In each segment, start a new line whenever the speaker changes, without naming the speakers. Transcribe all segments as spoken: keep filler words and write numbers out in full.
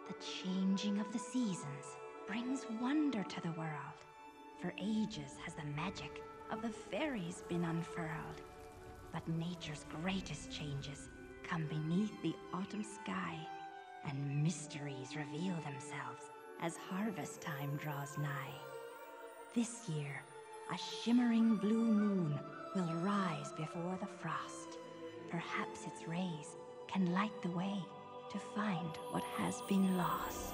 The changing of the seasons brings wonder to the world. For ages has the magic of the fairies been unfurled. But nature's greatest changes come beneath the autumn sky, and mysteries reveal themselves as harvest time draws nigh. This year, a shimmering blue moon will rise before the frost. Perhaps its rays can light the way to find what has been lost.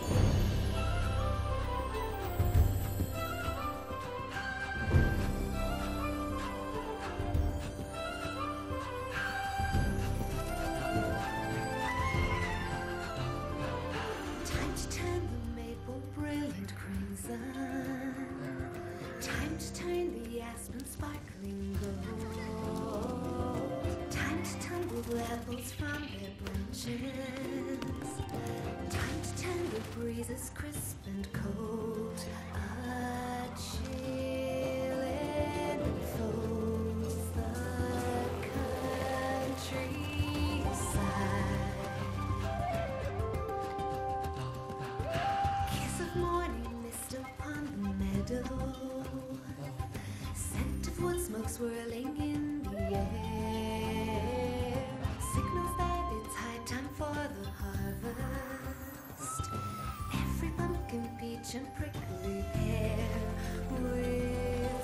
Time to turn the maple brilliant crimson. Time to turn the aspen sparkling gold. Time to tumble the apples from their branches. Time to turn the breezes crisp and cold. A chill enfolds the countryside. Kiss of morning mist upon the meadow. Scent of wood smoke swirling in the air. Signals that it's high time for the harvest. Every pumpkin, peach, and prickly pear with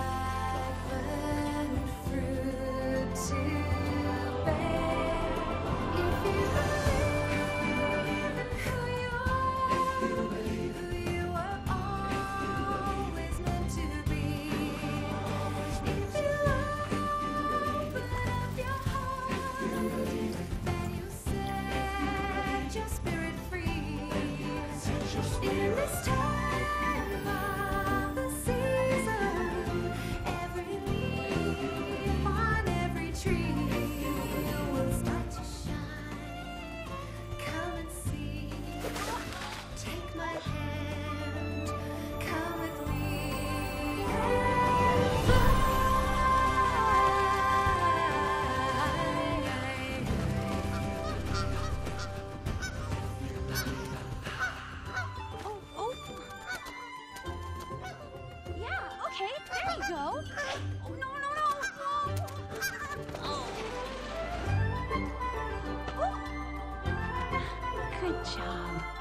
ripened fruit to bear. If you believe who you are, who you were always meant to be. If you open up your heart, then you set your spirit free. In this time of the season, every leaf on every tree will start to shine. Come and see. Take my hand. Come with me and
Oh, oh. Yeah, okay, there you go. Oh, no, no, no. Oh. Oh. Good job.